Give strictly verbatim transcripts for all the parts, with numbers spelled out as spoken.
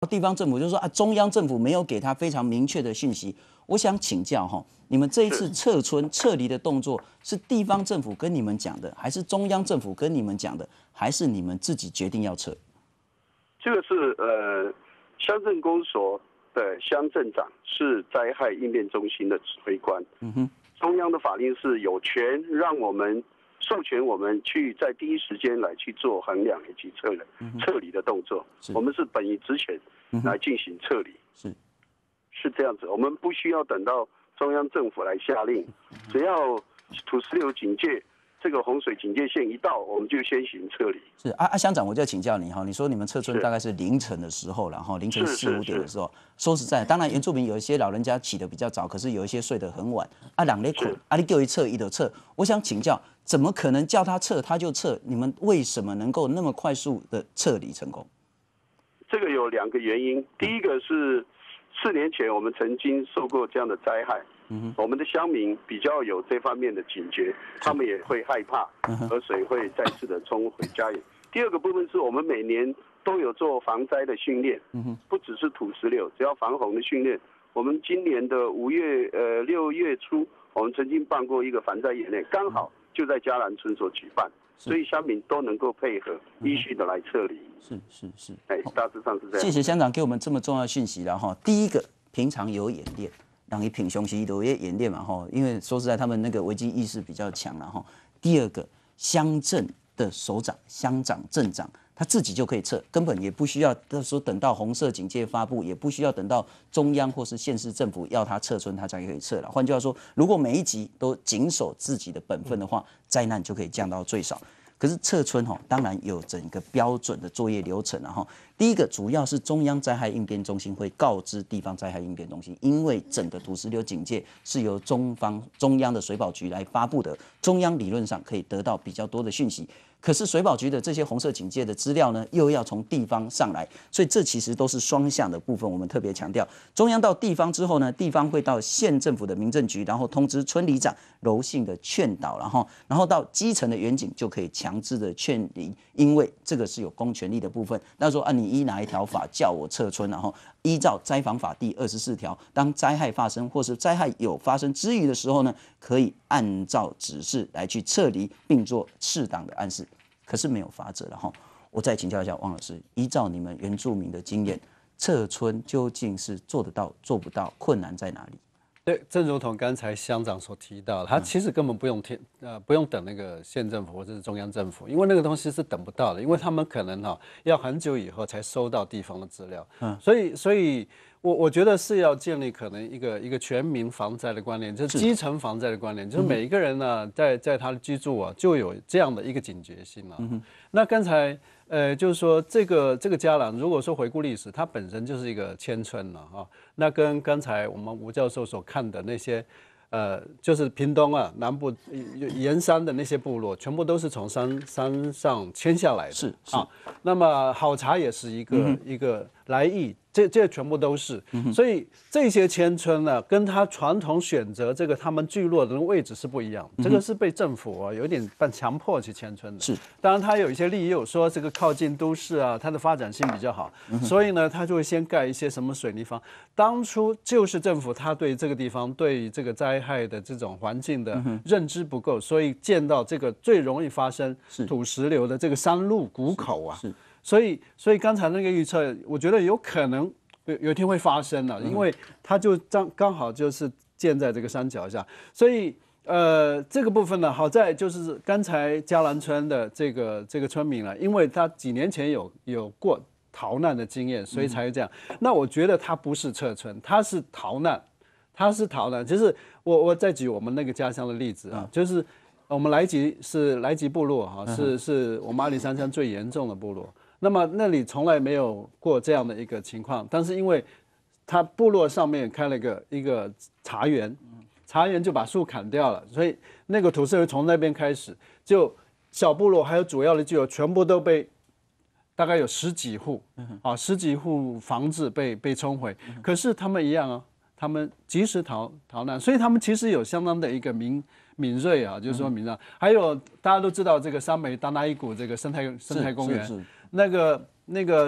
地方政府就说啊，中央政府没有给他非常明确的讯息。我想请教哈，你们这一次撤村撤离的动作是地方政府跟你们讲的，还是中央政府跟你们讲的，还是你们自己决定要撤？ 这个是呃，乡镇公所的乡镇长是灾害应变中心的指挥官。嗯哼，中央的法令是有权让我们授权我们去在第一时间来去做衡量以及撤离、嗯、撤离的动作。我们是本于职权来进行撤离。是。是这样子，我们不需要等到中央政府来下令，只要土石流警戒这个洪水警戒线一到，我们就先行撤离。 是啊啊，乡长，我就要请教你哈，你说你们撤村大概是凌晨的时候，然后凌晨四五点的时候，说实在，当然原住民有一些老人家起得比较早，可是有一些睡得很晚，啊，人咧困，啊，你叫一撤一就撤。我想请教，怎么可能叫他撤他就撤？你们为什么能够那么快速的撤离成功？ 这个有两个原因，第一个是。四年前，我们曾经受过这样的灾害，嗯、我们的乡民比较有这方面的警觉，他们也会害怕河水会再次的冲回家园。第二个部分是我们每年都有做防灾的训练，嗯、不只是土石流，只要防洪的训练。我们今年的五月呃六月初，我们曾经办过一个防灾演练，刚好就在嘉兰村所举办。所以乡民都能够配合，依序的来撤离。 是是是， 哎，大致上是这样。 谢谢乡长给我们这么重要的讯息了哈。第一个，平常有演练，让你平雄西都有演练嘛哈，因为说实在，他们那个危机意识比较强了哈。第二个，乡镇的首长、乡长、镇长。他自己就可以撤，根本也不需要说等到红色警戒发布，也不需要等到中央或是县市政府要他撤村，他才可以撤了。换句话说，如果每一级都谨守自己的本分的话，灾难就可以降到最少。可是撤村哈，当然有整个标准的作业流程了哈。第一个主要是中央灾害应变中心会告知地方灾害应变中心，因为整个土石流警戒是由中方中央的水保局来发布的，中央理论上可以得到比较多的讯息。可是水保局的这些红色警戒的资料呢，又要从地方上来，所以这其实都是双向的部分。我们特别强调，中央到地方之后呢，地方会到县政府的民政局，然后通知村里长柔性的劝导，然后然后到基层的远警就可以强制的劝离，因为这个是有公权力的部分。那说啊，你依哪一条法叫我撤村，然后依照灾防法第二十四条，当灾害发生或是灾害有发生之余的时候呢，可以按照指示来去撤离，并做适当的暗示。可是没有法则了哈，我再请教一下汪老师，依照你们原住民的经验，撤村究竟是做得到做不到，困难在哪里？ 对，正如同刚才乡长所提到的，他其实根本不用听呃不用等那个县政府或者是中央政府，因为那个东西是等不到的，因为他们可能哈、哦、要很久以后才收到地方的资料，嗯，所以所以我我觉得是要建立可能一个一个全民防灾的观念，就是基层防灾的观念，就是每一个人呢在在他的居住啊就有这样的一个警觉性了、啊。嗯、那刚才。呃，就是说这个这个嘉兰，如果说回顾历史，它本身就是一个迁村了哈。那跟刚才我们吴教授所看的那些，呃，就是屏东啊南部沿山的那些部落，全部都是从山山上迁下来的。是是啊。那么好茶也是一个、嗯、一个来意。这这全部都是，所以这些迁村呢，跟他传统选择这个他们聚落的位置是不一样。这个是被政府啊有点半强迫去迁村的。是，当然他有一些利诱，说这个靠近都市啊，它的发展性比较好，所以呢，他就会先盖一些什么水泥房。当初就是政府他对这个地方对这个灾害的这种环境的认知不够，所以建到这个最容易发生土石流的这个山路谷口啊。是。所以，所以刚才那个预测，我觉得有可能有有一天会发生了，因为它就刚刚好就是建在这个山脚下，所以呃这个部分呢，好在就是刚才嘉兰村的这个这个村民了，因为他几年前有有过逃难的经验，所以才会这样。嗯、那我觉得他不是撤村，他是逃难，他是逃难。就是我我再举我们那个家乡的例子啊，嗯、就是我们来吉是来吉部落哈，是是我们阿里山乡最严重的部落。那么那里从来没有过这样的一个情况，但是因为他部落上面开了一个一个茶园，茶园就把树砍掉了，所以那个土石流从那边开始，就小部落还有主要的聚落全部都被大概有十几户啊十几户房子被被冲毁，可是他们一样啊，他们及时逃逃难，所以他们其实有相当的一个敏敏锐啊，就是说敏锐。还有大家都知道这个三美达那伊谷这个生态生态公园。那个那个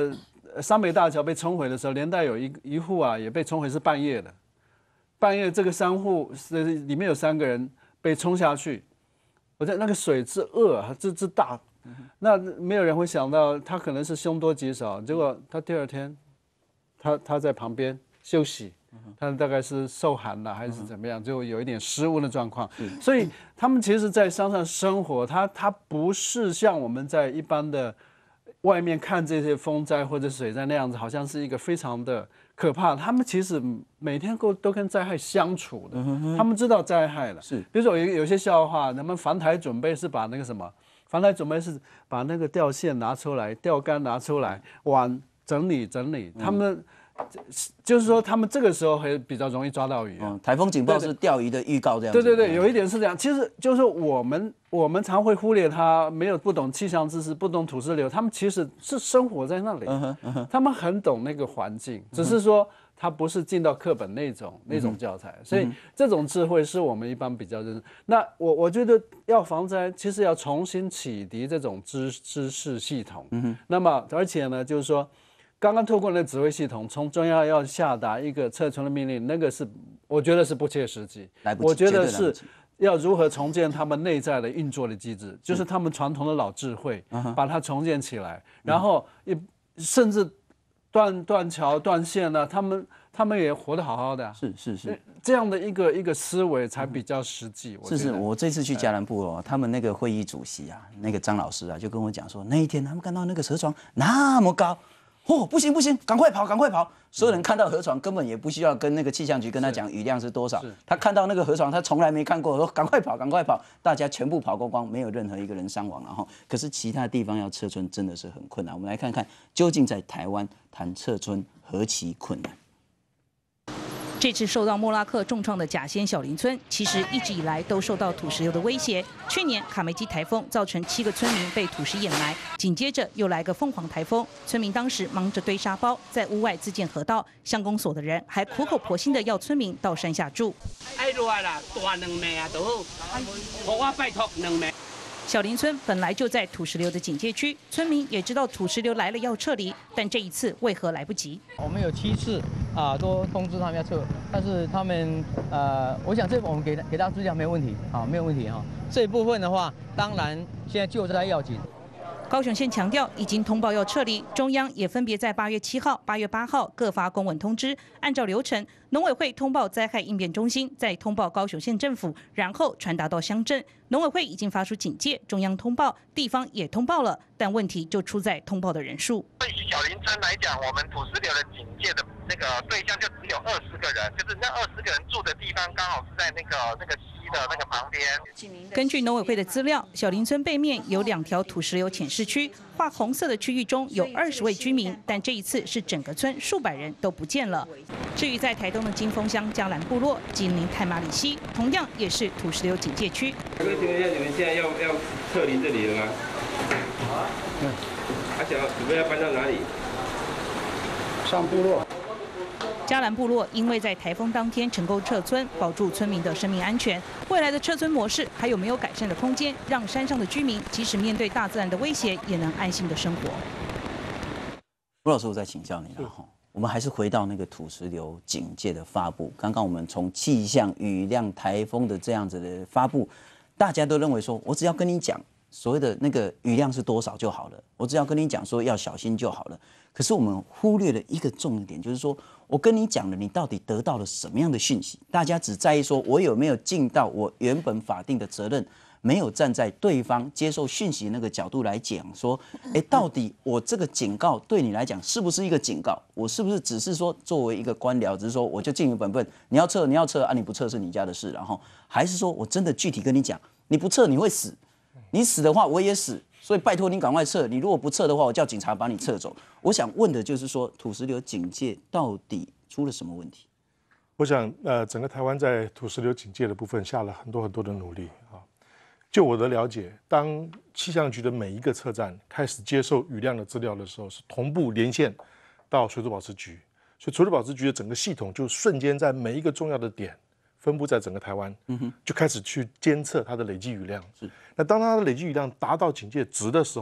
三美大桥被冲毁的时候，连带有一一户啊也被冲毁，是半夜的。半夜这个三户是里面有三个人被冲下去，我在那个水之恶啊，之之大，那没有人会想到他可能是凶多吉少。结果他第二天，他他在旁边休息，他大概是受寒了还是怎么样，就有一点失温的状况。所以他们其实，在山上生活，他他不是像我们在一般的外面看这些风灾或者水灾那样子，好像是一个非常的可怕。他们其实每天都都跟灾害相处的，他们知道灾害了。是，比如说有有些笑话，他们防台准备是把那个什么，防台准备是把那个吊线拿出来，钓竿拿出来，碗整理整理。他们就是说，他们这个时候会比较容易抓到鱼、啊。嗯， 台风警报是钓鱼的预告这样子。 对对对，有一点是这样。其实就是我们我们常会忽略他，没有不懂气象知识，不懂土石流，他们其实是生活在那里，嗯哼嗯哼他们很懂那个环境，只是说他不是进到课本那种、嗯、那种教材，所以这种智慧是我们一般比较认识。那我我觉得要防灾，其实要重新启迪这种知知识系统。嗯哼，那么而且呢，就是说。刚刚透过那个指挥系统，从中央要下达一个撤村的命令，那个是我觉得是不切实际。 来不及， 我觉得是要如何重建他们内在的运作的机制，就是他们传统的老智慧，嗯、把它重建起来，然后也甚至断断桥、断线呢、啊，他们他们也活得好好的、啊。 是是是， 这样的一个一个思维才比较实际。 是是，我这次去嘉南部哦，他们那个会议主席啊，那个张老师啊，就跟我讲说，那一天他们看到那个河床那么高。哦，不行不行，赶快跑，赶快跑！所有人看到河床，根本也不需要跟那个气象局跟他讲雨量是多少。他看到那个河床，他从来没看过，说赶快跑，赶快跑！大家全部跑光光，没有任何一个人伤亡了哈。可是其他地方要撤村真的是很困难。我们来看看，究竟在台湾谈撤村何其困难。 这次受到莫拉克重创的甲仙小林村，其实一直以来都受到土石流的威胁。去年卡梅基台风造成七个村民被土石掩埋，紧接着又来个凤凰台风，村民当时忙着堆沙包，在屋外自建河道。乡公所的人还苦口婆心的要村民到山下住。哎，热啦，大两暝啊都好，我我拜托两暝。小林村本来就在土石流的警戒区，村民也知道土石流来了要撤离，但这一次为何来不及？ 我们有七次啊，都通知他们要撤，但是他们呃，我想这我们给给大家资料没有问题，好，没有问题哈。这一部分的话，当然现在救灾要紧。 高雄县强调已经通报要撤离，中央也分别在八月七号、八月八号各发公文通知，按照流程，农委会通报灾害应变中心，再通报高雄县政府，然后传达到乡镇。农委会已经发出警戒，中央通报，地方也通报了，但问题就出在通报的人数。 对于小林村来讲，我们土石流的警戒的那个对象就只有二十个人，就是那二十个人住的地方刚好是在那个那个溪的那个旁边。 根据农委会的资料，小林村背面有两条土石流浅市区，画红色的区域中有二十位居民，但这一次是整个村数百人都不见了。至于在台东的金峰乡嘉兰部落、金陵太马里溪，同样也是土石流警戒区。 可以请问一下，你们现在要要撤离这里了吗？好啊。嗯。而且准备要搬到哪里？ 上部落。 嘉兰部落因为在台风当天成功撤村，保住村民的生命安全。未来的撤村模式还有没有改善的空间，让山上的居民即使面对大自然的威胁，也能安心的生活？ 吴老师，我再请教你了哈。我们还是回到那个土石流警戒的发布。刚刚我们从气象、雨量、台风的这样子的发布，大家都认为说，我只要跟你讲所谓的那个雨量是多少就好了，我只要跟你讲说要小心就好了。可是我们忽略了一个重点，就是说我跟你讲了，你到底得到了什么样的讯息？大家只在意说我有没有尽到我原本法定的责任。没有站在对方接受讯息那个角度来讲，说，哎，到底我这个警告对你来讲是不是一个警告？我是不是只是说作为一个官僚，只是说我就尽你本分，你要撤你要撤啊，你不撤是你家的事，然后还是说我真的具体跟你讲，你不撤你会死，你死的话我也死，所以拜托你赶快撤，你如果不撤的话，我叫警察把你撤走。我想问的就是说，土石流警戒到底出了什么问题？ 我想，呃，整个台湾在土石流警戒的部分下了很多很多的努力啊。就我的了解，当气象局的每一个测站开始接受雨量的资料的时候，是同步连线到水土保持局，所以水土保持局的整个系统就瞬间在每一个重要的点分布在整个台湾，嗯、就开始去监测它的累积雨量。是，那当它的累积雨量达到警戒值的时候，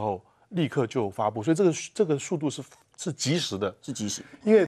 立刻就发布，所以这个这个速度是是及时的， 是及时， 因为